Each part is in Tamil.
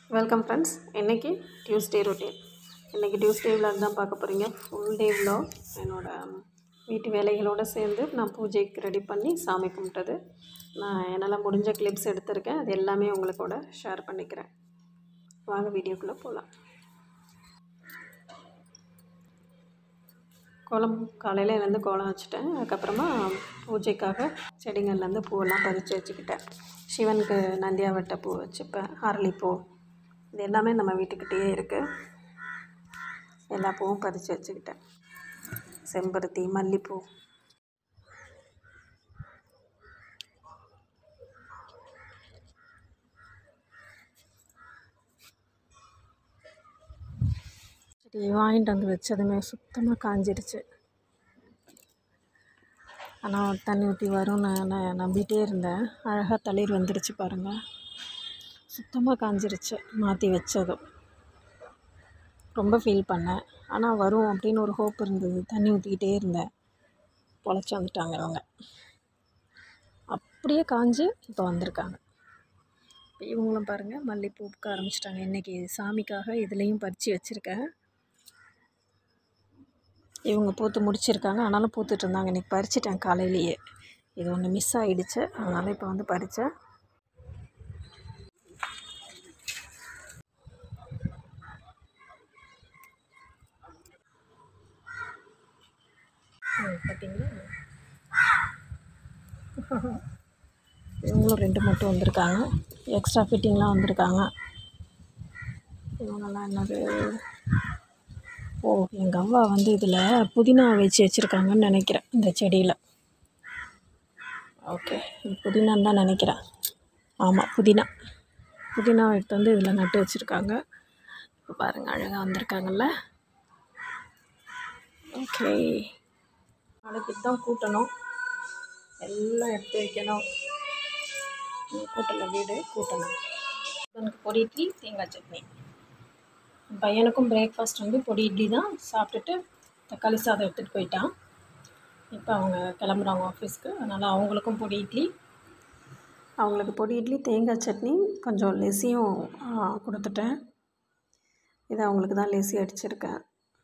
Welcome friends. இன்றைக்கி டியூஸ்டே ரொட்டீன். இன்றைக்கி டியூஸ்டே விலாக் தான் பார்க்க போகிறீங்க. ஃபுல் டே விலாக் என்னோடய வீட்டு வேலைகளோடு சேர்ந்து நான் பூஜைக்கு ரெடி பண்ணி சாமி கும்பிட்டது. நான் என்னால் முடிஞ்ச கிளிப்ஸ் எடுத்திருக்கேன். அது எல்லாமே உங்களுக்கூட ஷேர் பண்ணிக்கிறேன். வாங்க வீடியோக்குள்ளே போகலாம். காலையில் எழுந்து கோலம் வச்சுட்டேன். அதுக்கப்புறமா பூஜைக்காக செடிங்கள்லேருந்து பூவெல்லாம் பறித்து வச்சுக்கிட்டேன். சிவனுக்கு நந்தியாவட்டை பூ வச்சுப்பேன், அரளிப்பூ, இது எல்லாமே நம்ம வீட்டுக்கிட்டேயே இருக்குது. எல்லா பூவும் பறித்து வச்சுக்கிட்டேன். செம்பருத்தி, மல்லிப்பூ, செடி வாங்கிட்டு வந்து வச்சதுமே சுத்தமாக காஞ்சிடுச்சு. ஆனால் தண்ணி ஊற்றி வரும் நான் நம்பிகிட்டே இருந்தேன். அழகாக தளிர் வந்துடுச்சு பாருங்கள். சுத்தமாக காஞ்சிருச்சு மாற்றி வச்சதும். ரொம்ப ஃபீல் பண்ணேன். ஆனால் வரும் அப்படின்னு ஒரு ஹோப் இருந்தது. தண்ணி ஊற்றிக்கிட்டே இருந்தேன். பொழைச்சி வந்துட்டாங்க அவங்க. அப்படியே காஞ்சி இப்போ வந்திருக்காங்க. இவங்களும் பாருங்கள் மல்லிப்பூ பூக்க ஆரம்பிச்சிட்டாங்க. இன்றைக்கி சாமிக்காக இதுலேயும் பறித்து வச்சுருக்கேன். இவங்க பூத்து முடிச்சிருக்காங்க. ஆனாலும் பூத்துட்டு இருந்தாங்க. இன்றைக்கி பறிச்சிட்டேன் காலையிலேயே. இது ஒன்று மிஸ் ஆகிடுச்சு. அதனால் இப்போ வந்து பறித்தேன். பார்த்தீங்களா, இவங்களும் 2 மட்டும் வந்திருக்காங்க. எக்ஸ்ட்ரா ஃபிட்டிங்லாம் வந்திருக்காங்க. இவங்கெல்லாம் என்னது, எங்கள் அம்மா வந்து இதில் புதினா வச்சுருக்காங்கன்னு நினைக்கிறேன். இந்த செடியில் ஓகே, இது புதினான்னு தான் நினைக்கிறேன். ஆமாம், புதினா எடுத்து வந்து இதில் நட்டு வச்சுருக்காங்க. இப்போ பாருங்கள் அழகாக வந்திருக்காங்கல்ல. ஓகே, நாளைக்கு தான் கூட்டணும், எல்லாம் எடுத்து வைக்கணும். கூட்டலை, வீடு கூட்டணும். எனக்கு பொடி இட்லி, தேங்காய் சட்னி. பையனுக்கும் பிரேக்ஃபாஸ்ட் வந்து பொடி இட்லி தான். சாப்பிட்டுட்டு தக்காளி சாதம் எடுத்துகிட்டு போயிட்டான். இப்போ அவங்க கிளம்புறாங்க ஆஃபீஸ்க்கு. அதனால் அவங்களுக்கும் பொடி இட்லி, அவங்களுக்கு பொடி இட்லி, தேங்காய் சட்னி, கொஞ்சம் லெசியும் கொடுத்துட்டேன். இதை அவங்களுக்கு தான் லெசி அடிச்சிருக்கேன்.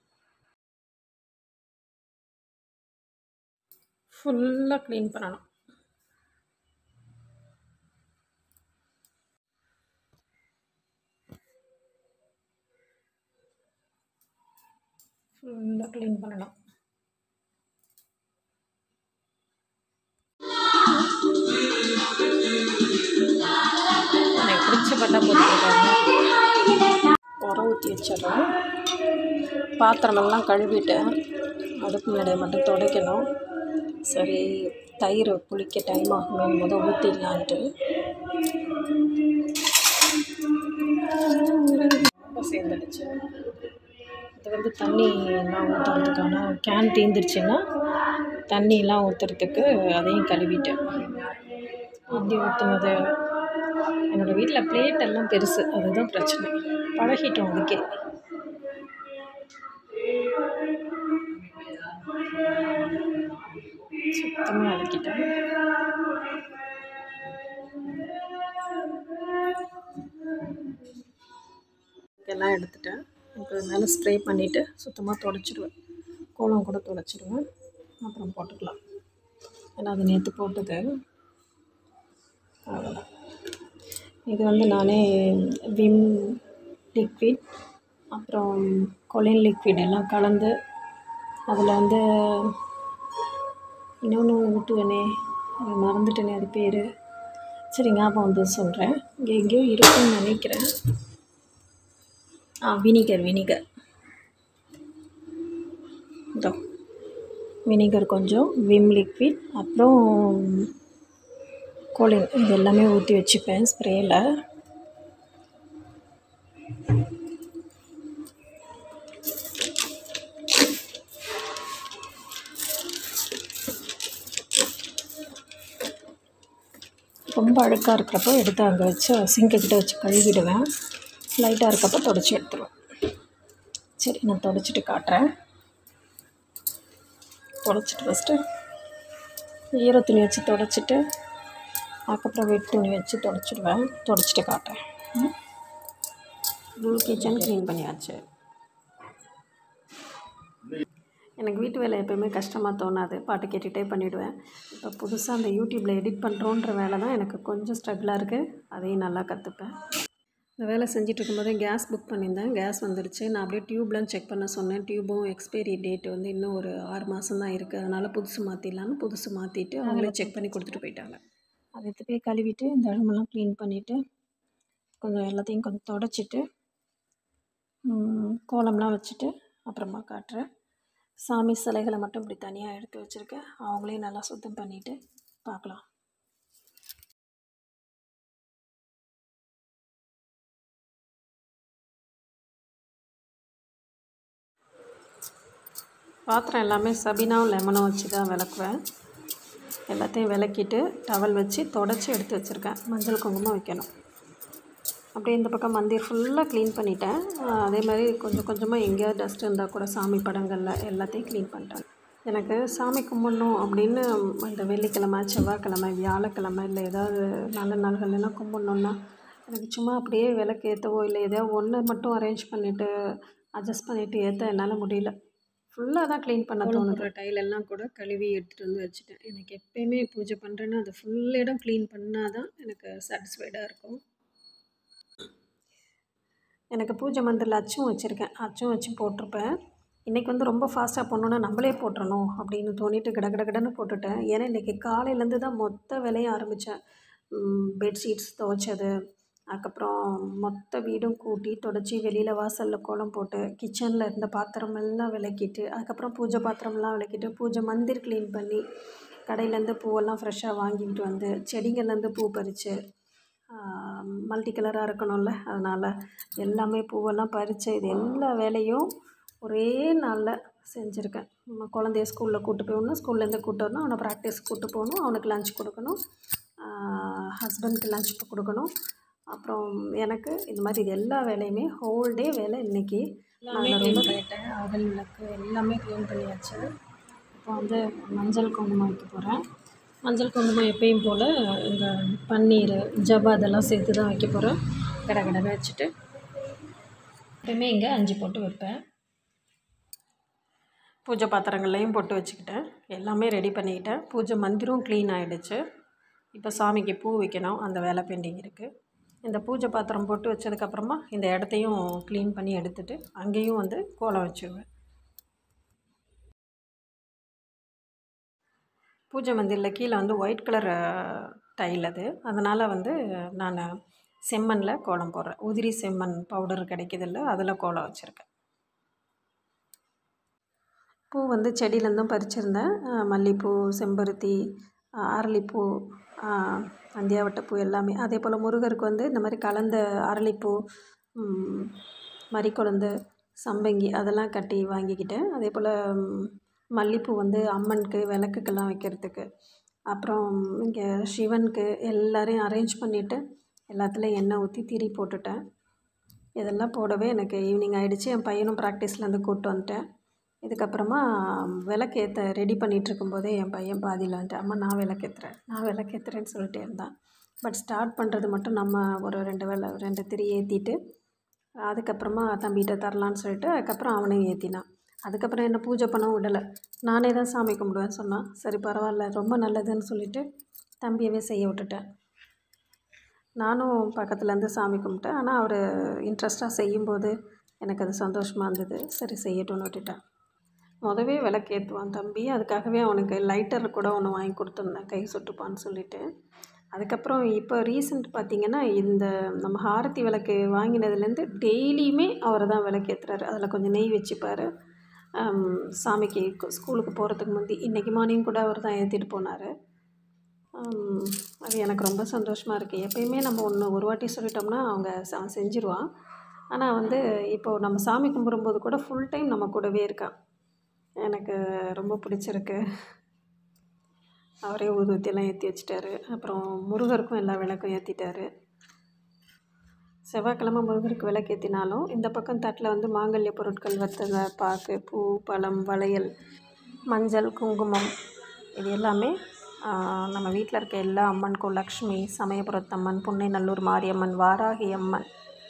ஃபுல்லாக க்ளீன் பண்ணணும். ஃபுல்லாக க்ளீன் பண்ணணும். எனக்கு பிடிச்ச பட்டா போட்டுருக்காங்க. உரம் ஊற்றி வச்சிடறோம். பாத்திரமெல்லாம் கழுவிட்டு அதுக்கு முன்னாடியே மட்டும் துடைக்கணும். சரி, தயிர் புளிக்க டைம் ஆகுமே முதல் ஊற்றிடலான்ட்டு ரொம்ப சேர்ந்துடுச்சு. இது வந்து தண்ணியெல்லாம் ஊற்றுறதுக்கான கேன் தீர்ந்துருச்சுன்னா தண்ணியெலாம் ஊற்றுறதுக்கு அதையும் கழுவிட்டேன். இப்படி ஊற்றுனது என்னோடய வீட்டில் பிளேட்டெல்லாம் பெருசு, அதுதான் பிரச்சனை. பழகிட்டோம் அதுக்கே. சுத்தமாக அடக்கிட்டேன். எல்லாம் எடுத்துட்டேன். இப்போ மேலே ஸ்ப்ரே பண்ணிவிட்டு சுத்தமாக துடைச்சிடுவேன். கோலம் கூட துடைச்சிடுவேன். அப்புறம் போட்டுக்கலாம். ஏன்னா அது நேற்று போட்டது. அவ்வளோதான். இது வந்து நானே விம் லிக்விட் அப்புறம் கொலின் லிக்விட் எல்லாம் கலந்து அதில் வந்து இன்னொன்று ஊட்டுவேனே, மறந்துட்டேனே அது பேர். சரி, ஞாபகம் வந்து சொல்கிறேன். இங்கே எங்கேயோ இருக்குன்னு நினைக்கிறேன். வினிகர் இதோ வினிகர் கொஞ்சம், விம் லிக்விட், அப்புறம் கோலின், இது எல்லாமே ஊற்றி வச்சுப்பேன் ஸ்ப்ரேயில். ரொம்ப அழுக்காக இருக்கிறப்போ எடுத்து அங்கே வச்சு சிங்க்கிட்ட வச்சு கழுவிடுவேன். லைட்டாக இருக்கப்போ தொடச்சி எடுத்துருவேன். சரி, நான் தொடச்சிட்டு காட்டுறேன். தொடச்சிட்டு ஃபஸ்ட்டு ஈர துணி வச்சு தொடச்சிட்டு அதுக்கப்புறம் வெட் துணி வச்சு தொடச்சிடுவேன். தொடச்சிட்டு காட்டுறேன். ஃபுல் கிச்சன் க்ளீன் பண்ணியாச்சு. எனக்கு வீட்டு வேலை எப்போயுமே கஷ்டமாக தோணாது, பாட்டு கேட்டுகிட்டே பண்ணிவிடுவேன். இப்போ புதுசாக அந்த யூடியூப்பில் எடிட் பண்ணுறோன்ற வேலை தான் எனக்கு கொஞ்சம் ஸ்ட்ரகிளாக இருக்குது. அதையும் நல்லா கற்றுப்பேன். இந்த வேலை செஞ்சிட்ருக்கும்போதே கேஸ் புக் பண்ணியிருந்தேன். கேஸ் வந்துடுச்சு. நான் அப்படியே டியூப்லாம் செக் பண்ண சொன்னேன். டியூபும் எக்ஸ்பைரி டேட் வந்து இன்னும் ஒரு 6 மாதம் தான் இருக்குது. அதனால் புதுசு மாற்றிடலான்னு புதுசு மாற்றிட்டு அவங்களே செக் பண்ணி கொடுத்துட்டு போயிட்டாங்க. அதை எடுத்து போய் கழுவிட்டு இந்த இடமெல்லாம் க்ளீன் பண்ணிவிட்டு கொஞ்சம் எல்லாத்தையும் கொஞ்சம் தொடச்சிட்டு கோலம்லாம் வச்சுட்டு அப்புறமா காட்டுறேன். சாமி சிலைகளை மட்டும் இப்படி தனியாக எடுத்து வச்சுருக்கேன். அவங்களையும் நல்லா சுத்தம் பண்ணிவிட்டு பார்க்கலாம். பாத்திரம் எல்லாமே சபீனாவும் லெமனும் வச்சு தான் விளக்குவேன். எல்லாத்தையும் விளக்கிட்டு டவல் வச்சு தொடச்சி எடுத்து வச்சுருக்கேன். மஞ்சள் குங்குமம் வைக்கணும். அப்படியே இந்த பக்கம் மந்திர் ஃபுல்லாக க்ளீன் பண்ணிட்டேன். அதே மாதிரி கொஞ்சம் கொஞ்சமாக எங்கேயாவது டஸ்ட் இருந்தால் கூட சாமி படங்களில் எல்லாத்தையும் க்ளீன் பண்ணிட்டேன். எனக்கு சாமி கும்பிட்ணும் அப்படின்னு இந்த வெள்ளிக்கிழமை, செவ்வாய்க்கிழமை, வியாழக்கிழமை இல்லை ஏதாவது நல்ல நாள்கள்லாம் கும்பிட்ணுன்னா எனக்கு சும்மா அப்படியே விளக்கு ஏற்றவோ இல்லை எதையாவது ஒன்று மட்டும் அரேஞ்ச் பண்ணிவிட்டு அட்ஜஸ்ட் பண்ணிவிட்டு ஏற்ற என்னால் முடியல. ஃபுல்லாக தான் க்ளீன் பண்ண தோணுது. டைலெல்லாம் கூட கழுவி எடுத்துகிட்டு வந்து வச்சுட்டேன். எனக்கு எப்போயுமே பூஜை பண்ணுறேன்னா அது ஃபுல் இடம் க்ளீன் பண்ணால் தான் எனக்கு சாட்டிஸ்ஃபைடாக இருக்கும். எனக்கு பூஜை மந்திரில் அச்சும் வச்சுருக்கேன். அச்சும் வச்சு போட்டிருப்பேன். இன்றைக்கி வந்து ரொம்ப ஃபாஸ்ட்டாக பண்ணணுன்னா நம்மளே போட்டுறணும் அப்படின்னு தோணிட்டு கடகடன்னு போட்டுட்டேன். ஏன்னா இன்றைக்கி காலையிலேருந்து தான் மொத்த வேலையும் ஆரம்பித்தேன். பெட்ஷீட்ஸ் துவைச்சது, அதுக்கப்புறம் மொத்த வீடும் கூட்டி தொடச்சி வெளியில் வாசலில் கோலம் போட்டு கிச்சனில் இருந்த பாத்திரமெல்லாம் விளக்கிட்டு அதுக்கப்புறம் பூஜை பாத்திரம்லாம் விளக்கிட்டு பூஜை மந்திர் க்ளீன் பண்ணி கடையிலேருந்து பூவெல்லாம் ஃப்ரெஷ்ஷாக வாங்கிக்கிட்டு வந்து செடிங்கள்லேருந்து பூ பறித்து மல்டி கலராக இருக்கணும்ல, அதனால் எல்லாமே பூவெல்லாம் பறித்து இது எல்லா வேலையும் ஒரே நாளில் செஞ்சுருக்கேன். குழந்தைய ஸ்கூலில் கூப்பிட்டு போகணும், ஸ்கூல்லேருந்து கூப்பிட்டு வரணும், அவனை ப்ராக்டிஸ் கூப்பிட்டு போகணும், அவனுக்கு லன்ச் கொடுக்கணும், ஹஸ்பண்டுக்கு லன்ச் கொடுக்கணும், அப்புறம் எனக்கு இந்த மாதிரி இது எல்லா வேலையுமே ஹோல் டே வேலை இன்றைக்கி. நான் ரொம்ப கேட்டேன். அகல் விளக்கு எல்லாமே க்ளீன் பண்ணியாச்சு. இப்போ வந்து மஞ்சள் குங்குமம் வைக்க போகிறேன். மஞ்சள் குங்குமம் எப்பயும் போல் இந்த பன்னீர், ஜவ்வா அதெல்லாம் சேர்த்து தான் வைக்க போகிறேன். கடகடன்னு வச்சுட்டு எப்பயுமே இங்கே 5 போட்டு வைப்பேன். பூஜை பாத்திரங்கள்லையும் போட்டு வச்சுக்கிட்டேன். எல்லாமே ரெடி பண்ணிக்கிட்டேன். பூஜை மந்திரம் க்ளீன் ஆகிடுச்சு. இப்போ சாமிக்கு பூ வைக்கணும், அந்த வேலை பெண்டிங் இருக்குது. இந்த பூஜை பாத்திரம் போட்டு வச்சதுக்கப்புறமா இந்த இடத்தையும் க்ளீன் பண்ணி எடுத்துகிட்டு அங்கேயும் வந்து கோலம் வச்சுருவேன். பூஜை மந்திரில் கீழே வந்து ஒயிட் கலர் டைல் அது, அதனால் வந்து நான் செம்மண்ணில் கோலம் போடுறேன். உதிரி செம்மண் பவுடர் கிடைக்கிதில்ல, அதில் கோலம் வச்சுருக்கேன். பூ வந்து செடியிலேருந்தும் பறிச்சிருந்தேன். மல்லிகைப்பூ, செம்பருத்தி, அரளிப்பூ, நந்தியாவட்டை எல்லாமே. அதே போல் முருகருக்கு வந்து இந்த மாதிரி கலந்த அரளிப்பூ, மரிக்கொழுந்து, சம்பங்கி அதெல்லாம் கட்டி வாங்கிக்கிட்டேன். அதே போல் மல்லிகைப்பூ வந்து அம்மனுக்கு விளக்குக்கெல்லாம் வைக்கிறதுக்கு, அப்புறம் இங்கே சிவனுக்கு எல்லோரையும் அரேஞ்ச் பண்ணிவிட்டு எல்லாத்துலேயும் எண்ணெய் ஊற்றி திரி போட்டுட்டேன். இதெல்லாம் போடவே எனக்கு ஈவினிங் ஆகிடுச்சு. என் பையனும் ப்ராக்டிஸ்லேருந்து கூப்பிட்டு வந்துட்டேன். இதுக்கப்புறமா விளக்கு ஏற்ற ரெடி பண்ணிகிட்ருக்கும்போதே என் பையன் பாதியில் வந்துட்டு, அம்மா நான் விளக்கேற்றுறேன்னு சொல்லிட்டே இருந்தான். பட் ஸ்டார்ட் பண்ணுறது மட்டும் நம்ம ஒரு 2 திரி ஏற்றிட்டு அதுக்கப்புறமா தம்பிகிட்ட தரலான்னு சொல்லிட்டு அதுக்கப்புறம் அவனையும் ஏற்றினான். அதுக்கப்புறம் என்ன பூஜை பண்ணவும் விடலை. நானே தான் சாமி கும்பிடுவேன்னு சொன்னான். சரி பரவாயில்ல, ரொம்ப நல்லதுன்னு சொல்லிவிட்டு தம்பியவே செய்ய விட்டுட்டேன். நானும் பக்கத்துலேருந்து சாமி கும்பிட்டேன். ஆனால் அவர் இன்ட்ரெஸ்ட்டாக செய்யும்போது எனக்கு அது சந்தோஷமாக இருந்தது. சரி செய்யட்டும்னு விட்டுட்டேன். முதவே விளக்கேற்றுவான் தம்பி. அதுக்காகவே அவனுக்கு லைட்டர் கூட ஒன்று வாங்கி கொடுத்துருந்தேன், கை சுட்டுப்பான்னு சொல்லிவிட்டு. அதுக்கப்புறம் இப்போ ரீசெண்ட் பார்த்திங்கன்னா இந்த நம்ம ஹாரத்தி விளக்கு வாங்கினதுலேருந்து டெய்லியுமே அவர் தான் விளக்கேற்றுறாரு. அதில் கொஞ்சம் நெய் வச்சுப்பார். சாமிக்கு ஸ்கூலுக்கு போகிறதுக்கு முந்தி இன்றைக்கி மார்னிங் கூட அவர் தான் ஏற்றிட்டு போனார். அது எனக்கு ரொம்ப சந்தோஷமாக இருக்குது. எப்பயுமே நம்ம ஒரு வாட்டி சொல்லிட்டோம்னா அவங்க செஞ்சுருவான். ஆனால் வந்து இப்போது நம்ம சாமி கும்பிடும்போது கூட ஃபுல் டைம் நம்ம கூடவே இருக்கான். எனக்கு ரொம்ப பிடிச்சிருக்கு. அவரே ஊதுவத்தியெல்லாம் ஏற்றி வச்சிட்டாரு. அப்புறம் முருகருக்கும் எல்லா விளக்கும் ஏற்றிட்டாரு. செவ்வாய்க்கிழமை முருகருக்கு விளக்கு ஏற்றினாலும் இந்த பக்கம் தட்டில் வந்து மாங்கல்ய பொருட்கள், வெத்தலை பாக்கு, பூ, பழம், வளையல், மஞ்சள், குங்குமம் இது எல்லாமே நம்ம வீட்டில் இருக்க எல்லா அம்மனுக்கும், லக்ஷ்மி, சமயபுரத்தம்மன், புன்னைநல்லூர் மாரியம்மன், வாராகி அம்மன்,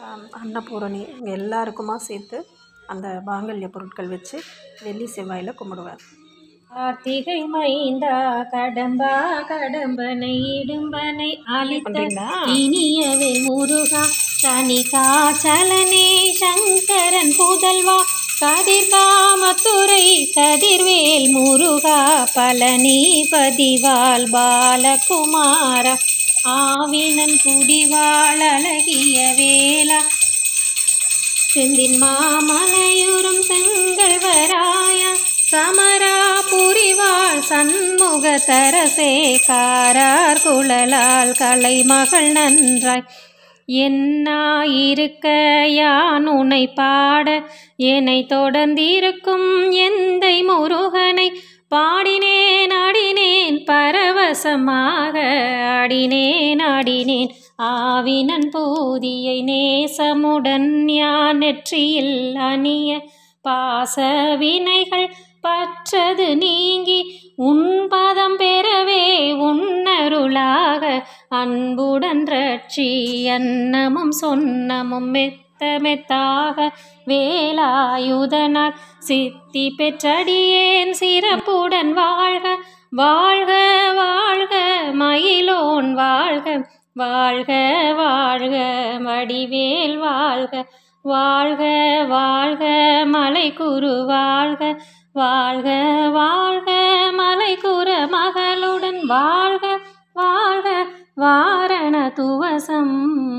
அன்னபூரணி இவங்க எல்லாருக்குமா சேர்த்து அந்த மாங்கல்ய பொருட்கள் வச்சு வெள்ளி செவ்வாயில் கும்பிடுவேன். கார்த்திகை மைந்தா கடம்பா கடம்பனை இடும்பனை அளித்த இனியவே முருகா சனி காச்சலனே சங்கரன் புதல்வா கதிர்காமத்துறை கதிர்வேல் முருகா பழனி பதிவால் பாலகுமார ஆவினன் குடிவாள் அழகிய வேளா செந்தின் மாமலையுறும் செங்கல்வராயா சமரா புரிவாள் சண்முக தரசே காரார் குழலால் கலைமகள் நன்றாய் என்னாயிருக்க யான் உனை பாட என்னை தொடர்ந்திருக்கும் எந்தை முருகனை பாடினேன் ஆடினேன் பரவசமாக ஆடினேன் ஆவினன் பூதியை நேசமுடன் யான் நெற்றியில் அணிய பாச வினைகள் பற்றது நீங்கி உன் பதம் பெறவே உன்னருளாக அன்புடன் ரட்சி அன்னமும் சொன்னமும் மெத்த மெத்தாக வேலாயுதனால் சித்தி பெற்றடியேன் சிறப்புடன் வாழ்க வாழ்க வாழ்க மயிலோன் வாழ்க வாழ்க வாழ்க வடிவேல் வாழ்க வாழ்க வாழ்க மலைக்குரு வாழ்க வாழ்க வாழ்க மலைக்குற மகளுடன் வாழ்க வாழ்க வாரண துவசம்.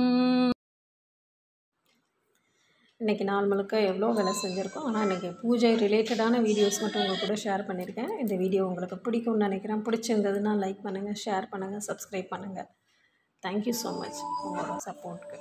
இன்றைக்கி நாள் முழுக்க எவ்வளோ வேலை செஞ்சுருக்கோம். ஆனால் இன்றைக்கி பூஜை ரிலேட்டடான வீடியோஸ் மட்டும் உங்கள் கூட ஷேர் பண்ணியிருக்கேன். இந்த வீடியோ உங்களுக்கு பிடிக்கும்னு நினைக்கிறேன். பிடிச்சிருந்ததுன்னா லைக் பண்ணுங்கள், ஷேர் பண்ணுங்கள், சப்ஸ்கிரைப் பண்ணுங்கள். தேங்க்யூ ஸோ மச் உங்களோட சப்போர்ட்டுக்கு.